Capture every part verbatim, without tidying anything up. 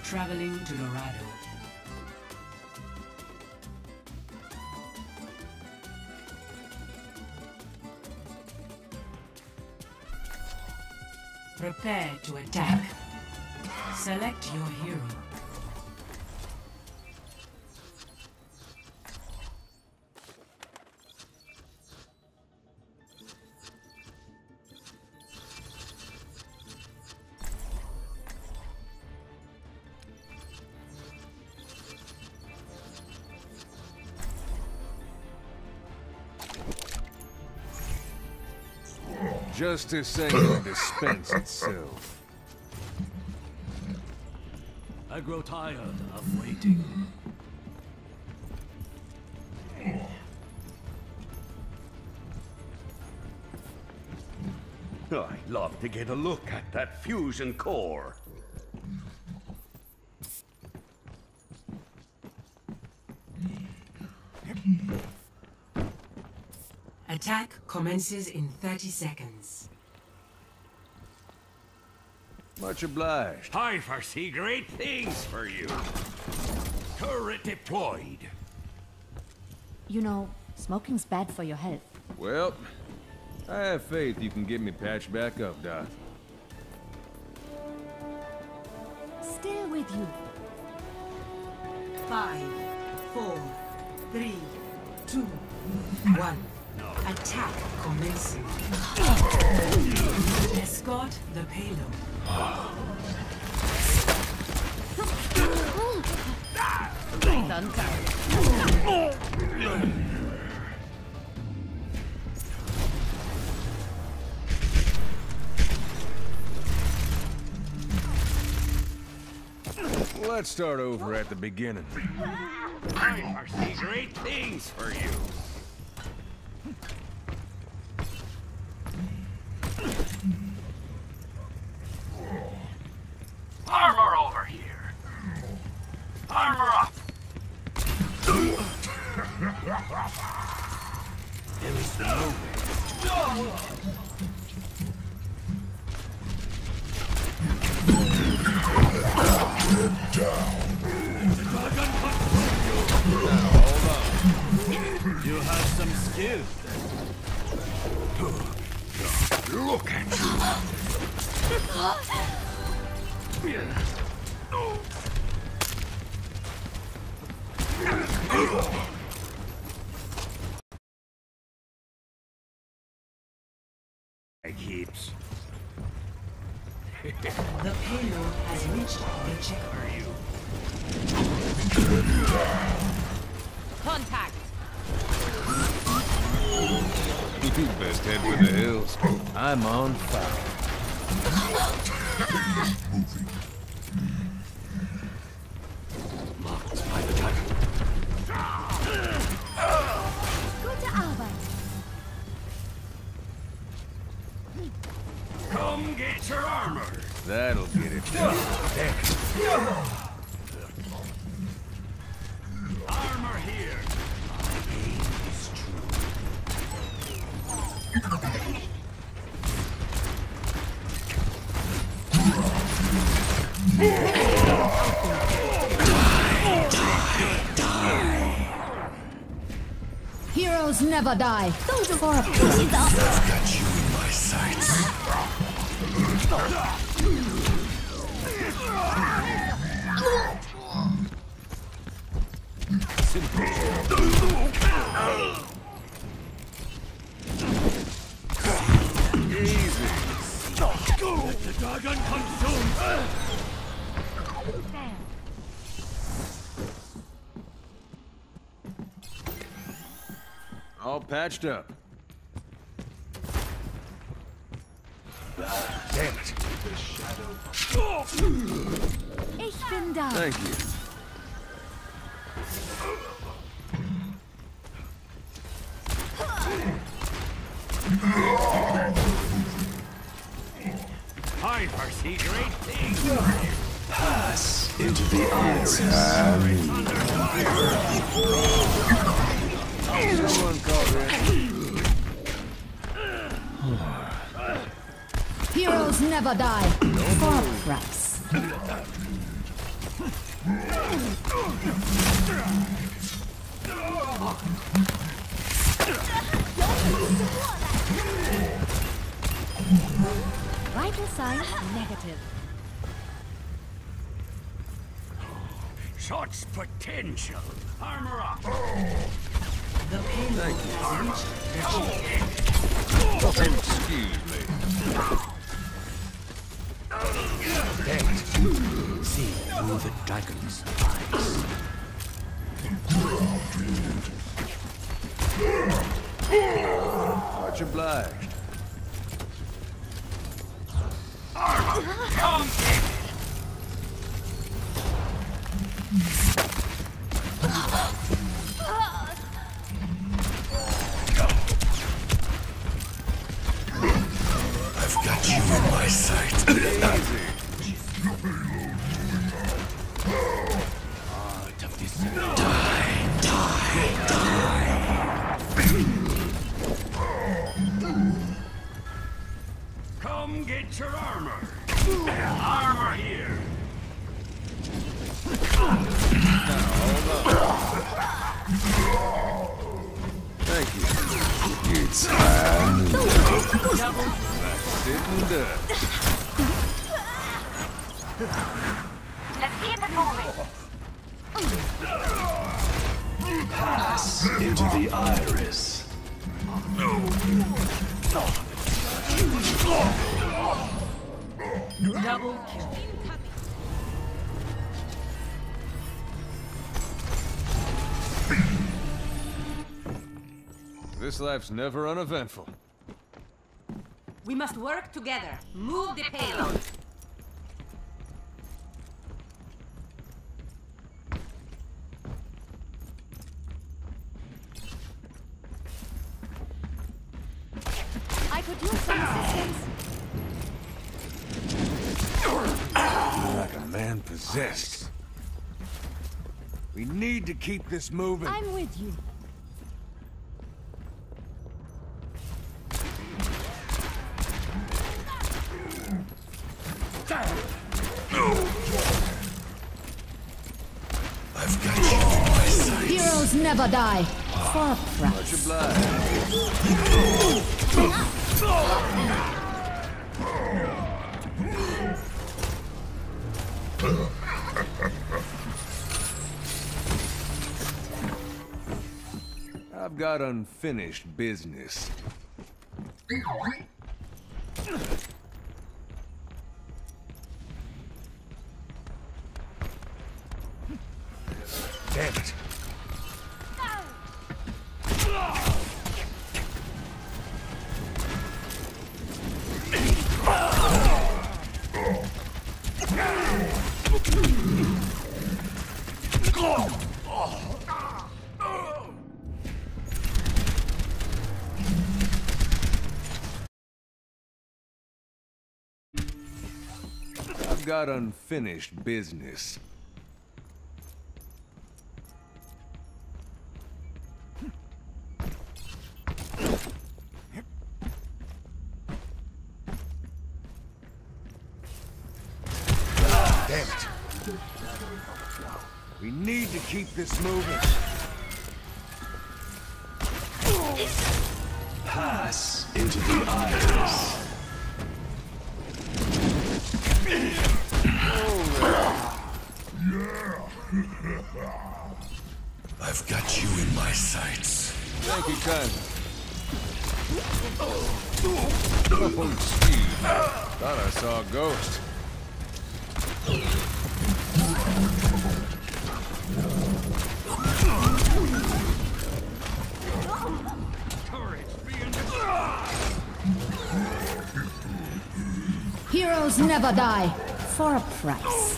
Traveling to Dorado. Prepare to attack. Select your hero. Justice ain't gonna dispense itself. I grow tired of waiting. I'd love to get a look at that fusion core. Attack commences in thirty seconds. Much obliged. I foresee great things for you. Turret deployed. You know, smoking's bad for your health. Well, I have faith you can get me patched back up, Doc. Still with you. Five, four, three, two, one. Attack commencing. Escort the payload. Let's start over at the beginning. I foresee great things for you. Armor over here. Armor up. There is the movement. Get down. Now, hold on. You have some skill. Look at you. It keeps. The payload has reached the checker. Are you? Contact! You best head for the hills. I'm on fire. Marked by the tiger. Gute Arbeit! Come get your armor. That'll get it done. Armor here. My aim is true. Heroes never die. Don't for a pity. I've got you in my sights. Easy. Let the dragon consume! All patched up. Damn it. The shadow. Ich bin da. Thank you. I foresee great things. Pass into the iris. Someone called in. Heroes never die. For a price. Vital signs negative. Such potential. Armor up. The payload has reached Excuse me. See through the dragon's eyes. Much obliged. Come get it. I've got you in my sight. Art of this Die, die, die. Come get your armor. Armor here. Thank you. It's time. Sitting duck. Let's keep it moving. Pass into the iris. double kill. This life's never uneventful. We must work together. Move the payload. I could use some assistance. Like a man possessed. We need to keep this moving. I'm with you. I've got you in my sight. Heroes never die. For a Much price. obliged. I've got unfinished business. Damn it. I've got unfinished business. Damn it. We need to keep this moving. Pass into the iris. I've got you in my sights. Thank you kindly. Oh, excuse me. Thought I saw a ghost. Heroes never die. For a price.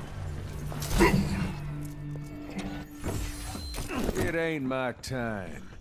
It ain't my time.